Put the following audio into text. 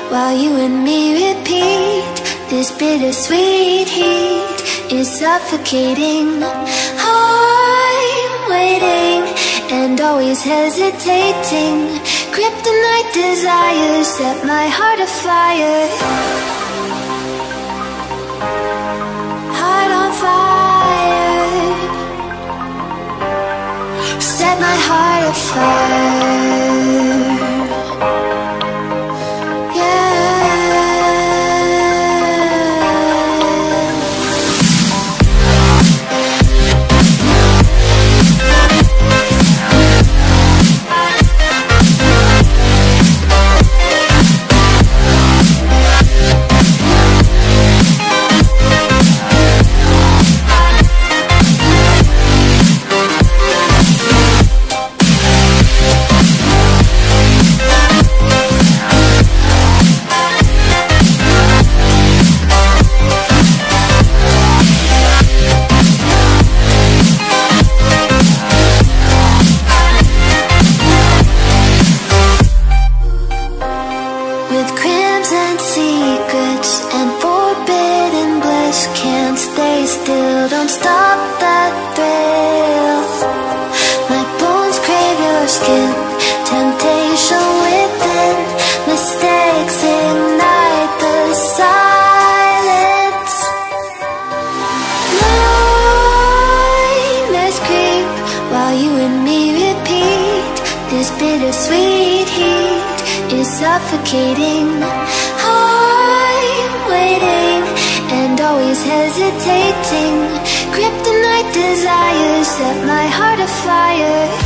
while you and me repeat. This bittersweet heat is suffocating. I'm waiting and always hesitating. Kryptonite desires set my heart afire. Heart on fire. Set my heart afire. Suffocating. I'm waiting and always hesitating. Kryptonite desires set my heart afire.